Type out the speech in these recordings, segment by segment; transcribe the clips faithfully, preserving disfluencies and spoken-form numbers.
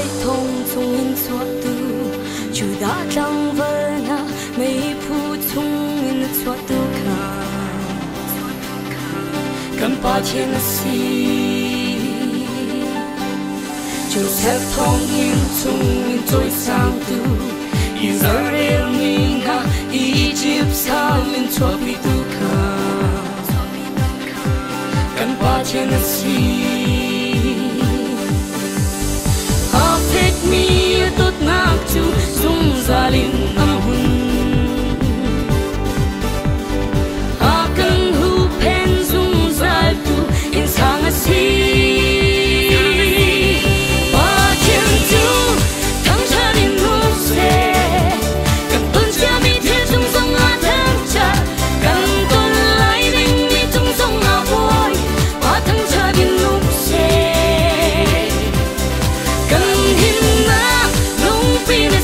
thông thông in xóa tu chủ đã trăng vỡ na mấy phụ thông in xóa tu cả cầm ba trên si chủ sẽ thông in thông in trôi sang tu Israel mình ha Egypt sao in xóa bị tu cả cầm ba trên si Take me tot nak chu sung zalin am hun akan hu pen sung zal tu in sang a si ba chen tu thang cha din nu se kan tun cha mi the chung song a thang cha kan tun lai ding mi chung song a boy ba thang cha din nu se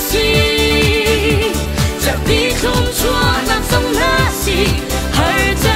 Hãy subscribe cho kênh Ghiền Mì Gõ để không bỏ lỡ